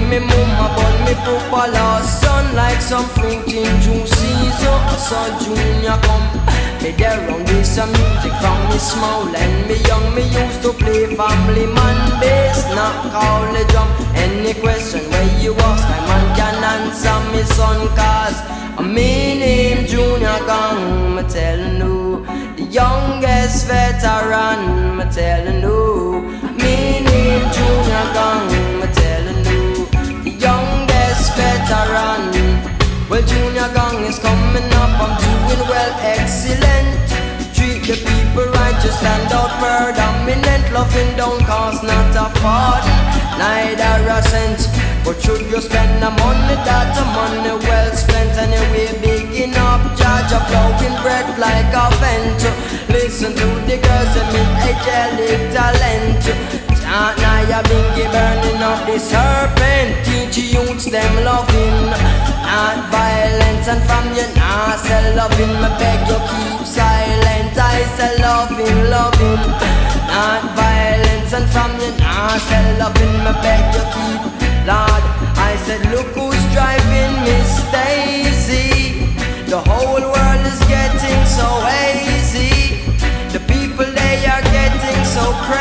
me mama, but me papa lost son like some fruit in June season. I saw Junior come, me there round with some music from me small and me young. Me used to play family man bass, not call the drum. Any question where you ask, I man can answer me son, cause me name Junior Gong. Me tellin' you, the youngest veteran. Me tellin' you, me name Junior Gong. Me tellin' you, the youngest veteran. Well, Junior Gong is coming up, I'm doing well, excellent. Treat the people right, just stand out for dominant. Loving don't cost not a pardon, neither a cent. But should you spend the money, that's a money well spent. Anyway, big enough, judge a blowing breath like a vent. Listen to the girls and meet angelic talent. Chant Naya Bingy burning up the serpent. Teach youths them loving, not violence. And from you nah say loving, me beg you keep silent. I say loving, loving, not violence. And from you nah say loving, me beg you keep. Lord, I said look who's driving Miss Daisy. The whole world is getting so hazy. The people they are getting so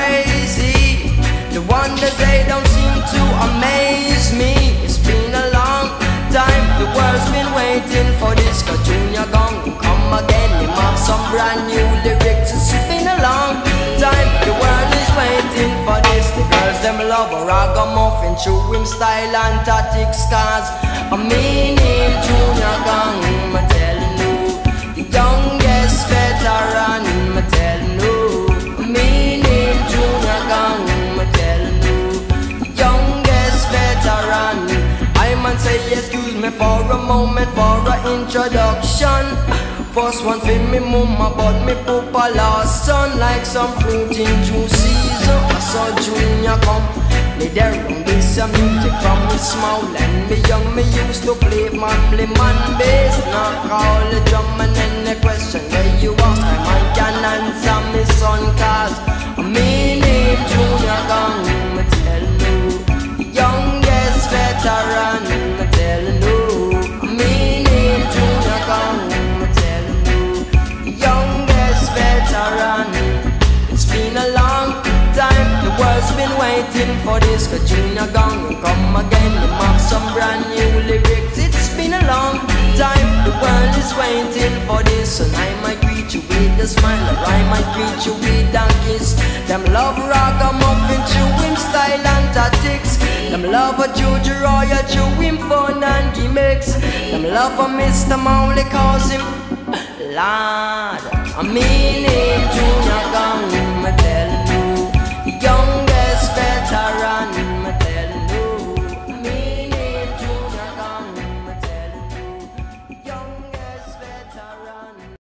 crazy. The wonders they don't seem to amaze me. It's been a long time, the world's been waiting for this. Cause Junior Gong come again, him have some brand new lyrics. It's been a long time, the world is waiting for this. The girls them love a ragamuffin, show him style and tactics. Cause me name Junior Gong. Me tellin' you, the youngest veteran. Me tellin' you, me name Junior Gong. Me tellin' you, the youngest veteran. I man say excuse me for a moment for a introduction. First one for me mama, but me papa lost son like some fruit in June season. I saw Junior come, me there round with some music from me small and me young. Me used to play family man bass, not call the drum. And any question where you ask, I man can answer me son, cause me name Junior Gong. Me tell you, youngest veteran. Me tell you, me name Junior Gong. Me tell you, youngest veteran. It's been a long time, the world's been waiting for this. Cause Junior Gong will come again, him have some brand new lyrics. It's been a long time, the world is waiting for this. And I might greet you with a smile, or I might greet you with a kiss. Them love ragamuffin, chewing style and tactics. Them love a Juju Royal, chewing fun and gimmicks. Them love a Mr. Mowley, cause him Lord. I mean him Junior Gong.